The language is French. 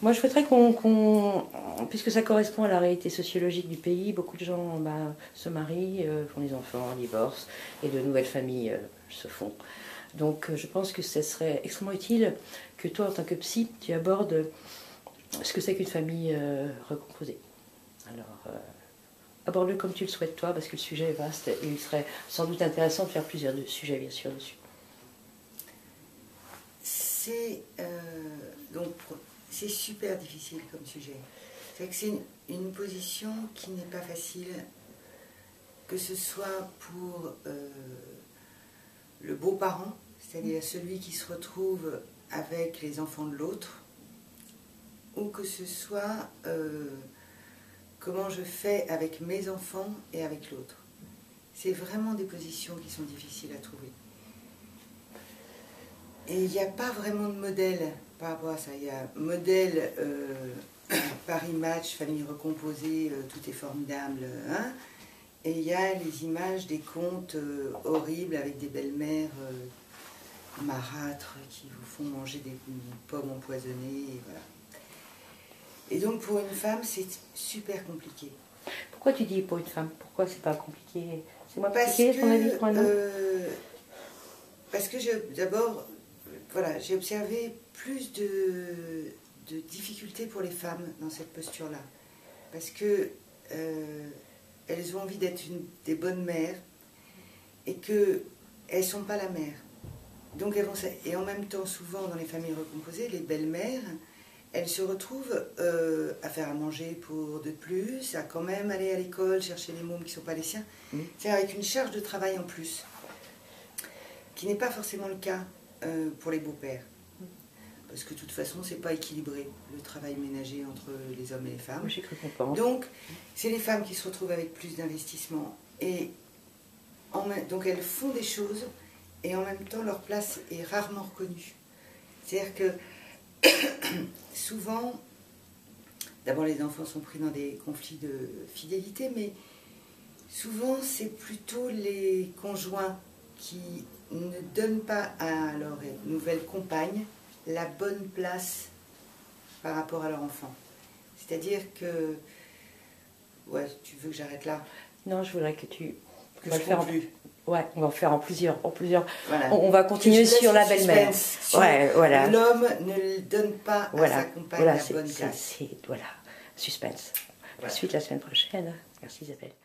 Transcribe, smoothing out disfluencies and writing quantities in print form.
Moi, je souhaiterais puisque ça correspond à la réalité sociologique du pays, beaucoup de gens se marient, font des enfants, divorcent, et de nouvelles familles se font. Donc, je pense que ce serait extrêmement utile que toi, en tant que psy, tu abordes ce que c'est qu'une famille recomposée. Alors, aborde-le comme tu le souhaites, toi, parce que le sujet est vaste, et il serait sans doute intéressant de faire plusieurs sujets, bien sûr, dessus. C'est super difficile comme sujet. C'est une position qui n'est pas facile, que ce soit pour le beau-parent, c'est-à-dire celui qui se retrouve avec les enfants de l'autre, ou que ce soit comment je fais avec mes enfants et avec l'autre. C'est vraiment des positions qui sont difficiles à trouver. Et il n'y a pas vraiment de modèle par rapport à ça. Il y a modèle Paris Match, famille recomposée, tout est formidable. Hein, et il y a les images des contes horribles avec des belles-mères marâtres qui vous font manger des pommes empoisonnées. Et, voilà. Et donc pour une femme, c'est super compliqué. Pourquoi tu dis pour une femme? Pourquoi c'est pas compliqué? C'est moins compliqué, ton avis, pour un homme? Parce que d'abord, voilà, j'ai observé plus de difficultés pour les femmes dans cette posture-là. Parce que elles ont envie d'être des bonnes mères et qu'elles ne sont pas la mère. Donc et en même temps, souvent dans les familles recomposées, les belles-mères, elles se retrouvent à faire à manger pour de plus, à quand même aller à l'école, chercher les mômes qui ne sont pas les siens. C'est-à-dire avec une charge de travail en plus, qui n'est pas forcément le cas pour les beaux-pères. Parce que de toute façon, c'est pas équilibré, le travail ménager entre les hommes et les femmes. J'ai cru comprendre. Donc, c'est les femmes qui se retrouvent avec plus d'investissement. Et donc, elles font des choses, et en même temps, leur place est rarement reconnue. C'est-à-dire que, souvent, d'abord, les enfants sont pris dans des conflits de fidélité, mais souvent, c'est plutôt les conjoints qui ne donnent pas à leur nouvelle compagne la bonne place par rapport à leur enfant. C'est-à-dire que... Ouais, tu veux que j'arrête là? Non, je voudrais que tu... Que je conclue. Ouais, on va en faire en plusieurs. Voilà. On va continuer sur la belle-mère. Ouais, voilà. L'homme ne donne pas à sa compagne la bonne place. Voilà, suspense. Voilà. La suite la semaine prochaine. Merci Isabelle.